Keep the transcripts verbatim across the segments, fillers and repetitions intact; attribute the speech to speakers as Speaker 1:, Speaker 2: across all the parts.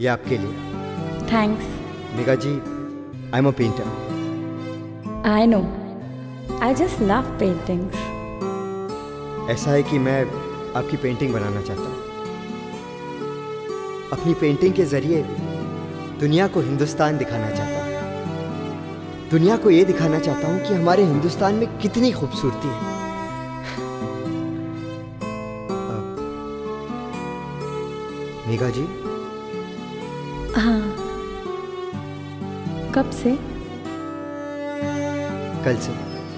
Speaker 1: ये आपके लिए।
Speaker 2: Thanks.
Speaker 1: Megha ji, I am a painter.
Speaker 2: I know, I just love paintings.
Speaker 1: ऐसा है कि मैं आपकी पेंटिंग बनाना चाहता हूँ। अपनी पेंटिंग के जरिए दुनिया को हिंदुस्तान दिखाना चाहता हूँ। दुनिया को ये दिखाना चाहता हूँ कि हमारे हिंदुस्तान में कितनी खूबसूरती है। मेघा जी।
Speaker 2: हाँ। कब से?
Speaker 1: कल से।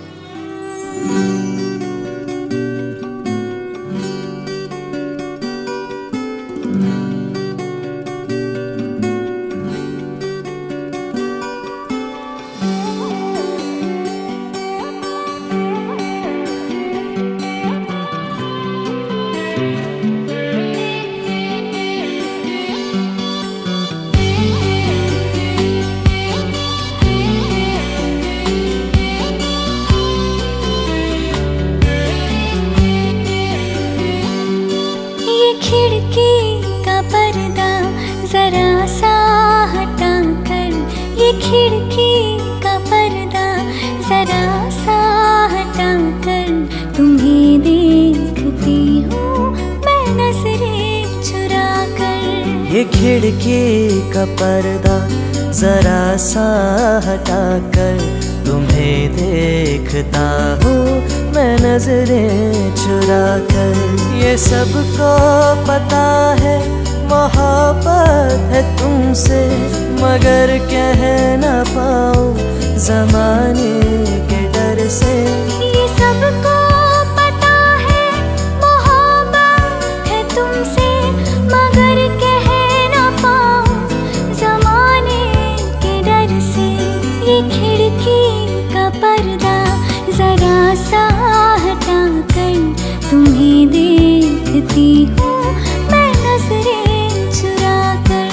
Speaker 3: खिड़की का पर्दा जरा सा हटा कर, ये खिड़की का पर्दा जरा सा हटा कर, तुम्हें देखती हूँ मैं नजरें चुरा कर।
Speaker 4: ये खिड़की का पर्दा जरा सा हटा कर, तुम्हें देखता हूँ मैं नजरें चुरा कर। ये सबको पता है मोहब्बत है तुमसे, मगर कह ना पाऊँ ज़माने के डर से।
Speaker 3: ये सबको पता है मोहब्बत है तुमसे, मगर कह ना पाऊँ ज़माने के डर से। ये खिड़की का पर्दा जरा सा हटा कर, तुम्हें देखती हूँ मैं नजरें चुरा कर।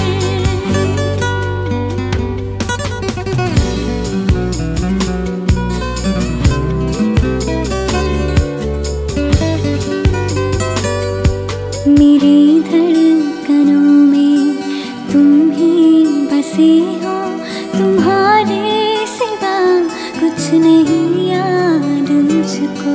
Speaker 3: मेरी धड़कनों में तुम ही बसे हो, तुम्हारे सिवा कुछ नहीं याद मुझको।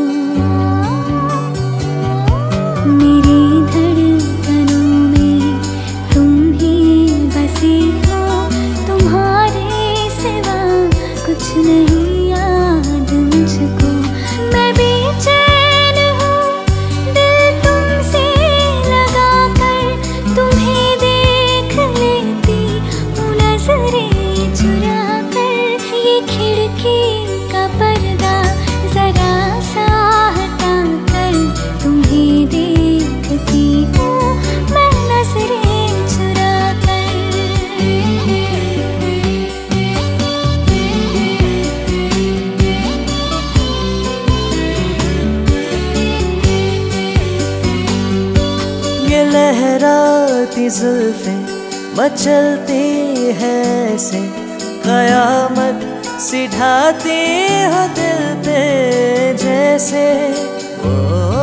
Speaker 3: मेरी धड़कनों में तुम ही बसे हो, तुम्हारे सिवा कुछ नहीं याद मुझको। मैं बेचैन हूँ दिल तुमसे लगा कर, तुम्हें देख लेती हूँ नजरें चुरा कर। ये खिड़की का पर्दा जरा सा हटा कर, तुम्हें देखती हूँ मैं नजरें चुरा कर।
Speaker 4: ये लहराती जुल्फें मचलती है ऐसे, कयामत सी ढाती हो दिल पे जैसे। ओ,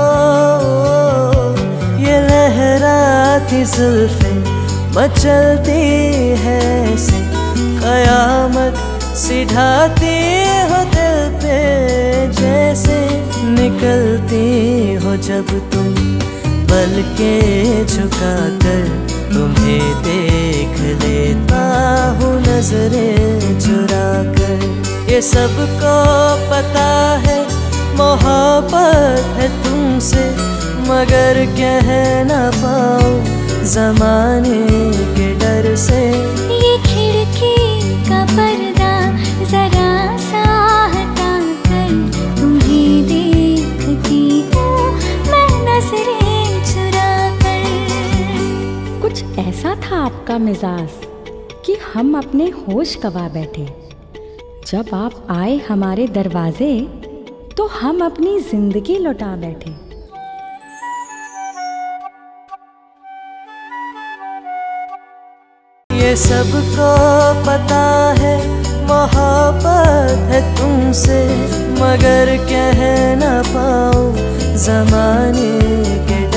Speaker 4: ये लहराती जुल्फें मचलती है ऐसे, कयामत सी ढाती हो दिल पे जैसे। निकलती हो जब तुम पल के झुका कर, तुम्हें देख लेता हूँ नजरें चुरा कर। ये सबको पता है मोहब्बत है तुमसे, मगर कह ना पाऊँ ज़माने के डर से।
Speaker 3: ये खिड़की का पर्दा जरा सा हटा कर, तुम्हें देखती हूँ मैं नजरें चुरा कर।
Speaker 2: कुछ ऐसा था आपका मिजाज कि हम अपने होश गवा बैठे। जब आप आए हमारे दरवाजे तो हम अपनी जिंदगी लौटा बैठे।
Speaker 4: ये सबको पता है मोहब्बत है तुमसे, मगर कह ना पाऊँ ज़माने के